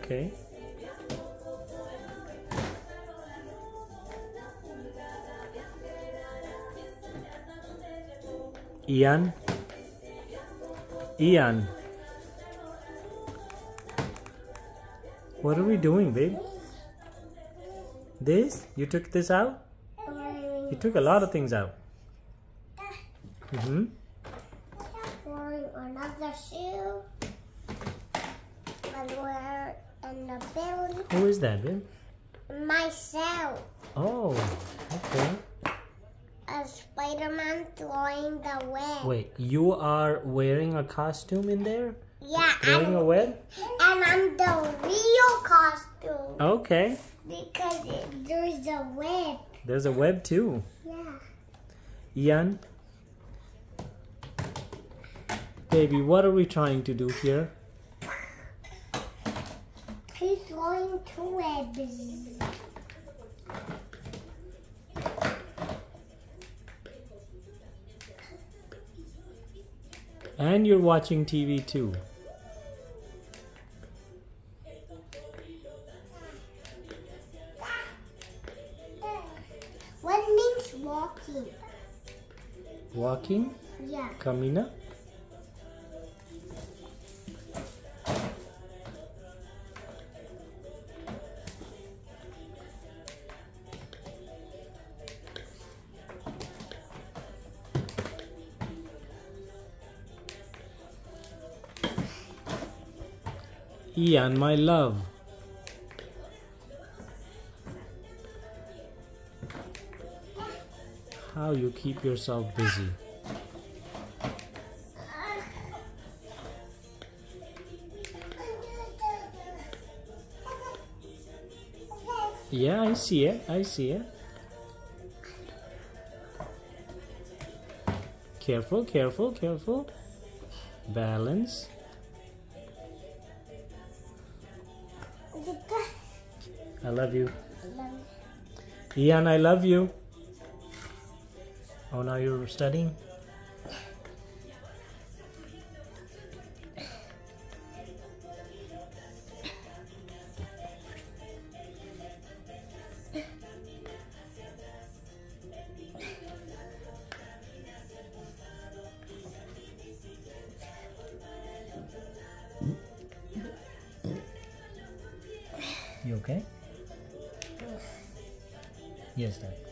Okay. Iyan. Iyan. What are we doing, babe? This? You took this out? You took a lot of things out. Mm-hmm. Another shoe. And we're in the building. Who is that, babe? Myself. Oh, okay. A Spiderman throwing the web. Wait, you are wearing a costume in there? Yeah, Throwing a web? and I'm the real costume. Okay. Because there's a web. There's a web too. Yeah. Iyan? Baby, what are we trying to do here? He's throwing two webs. And you're watching TV too. What means walking? Walking? Yeah. Kamina? Iyan, my love. How you keep yourself busy? Yeah, I see it. I see it. Careful, careful, careful. Balance. I love you. Iyan, I love you. Oh, now you're studying? You okay? Yes, Dad.